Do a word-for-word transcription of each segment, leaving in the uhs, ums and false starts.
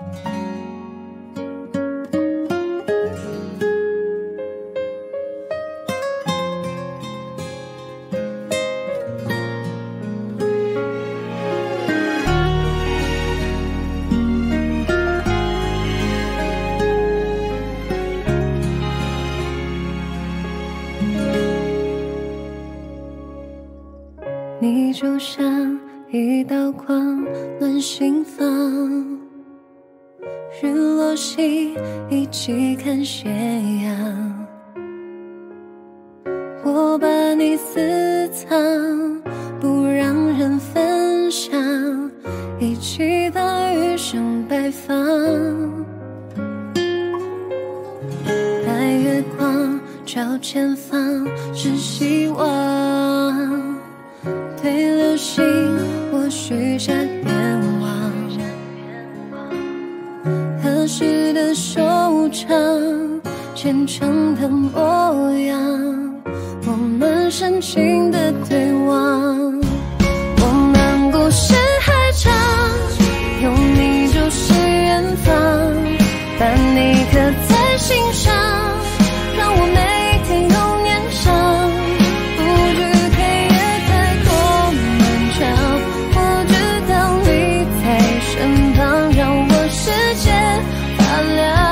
你就像一道光暖心房，日落西一起看斜阳，我把你私藏，不让人分享，一起把余生摆放。白月光照前方是希望，对流星我许下愿望，合适的收场，虔诚的模样，我们深情的对望。我们故事还长，有你就是远方，把你刻在心上，让我每天都念上。不惧黑夜太过漫长，我知道你在身旁，让我世界发亮。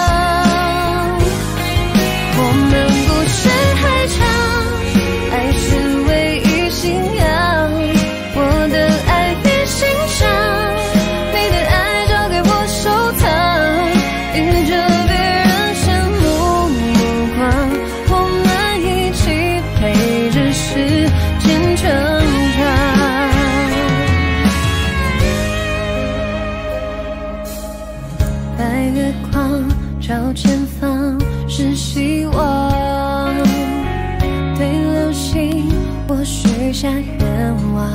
我们故事还长，爱是唯一信仰，我的爱你欣赏，你的爱交给我收藏，迎着别人羡慕目光，我们一起陪着时间成长。白月光照前方是希望，对流星我许下愿望，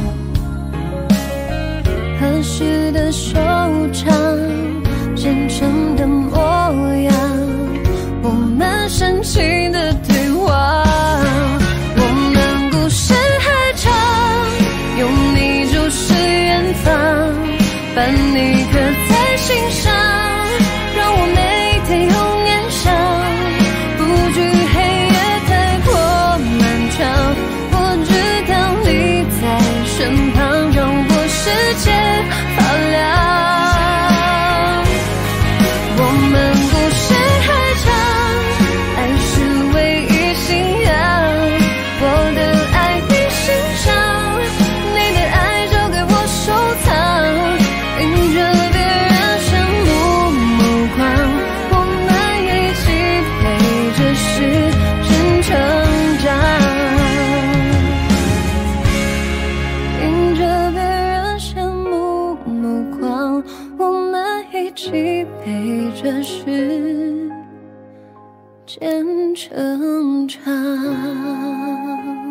合适的收场，虔诚的模样，我们深情的对望。我们故事还长，有你就是远方，把你刻在心上，让我每天永念上。不惧黑夜太过漫长，我知道你在身旁，让我世界发亮。我们故事还长，爱是唯一信仰，我的爱你欣赏，你的爱交给我收藏，迎着别人羡慕目光，我们一起陪着时间成长。迎着别人羡慕目光，我们一起陪着时间成长。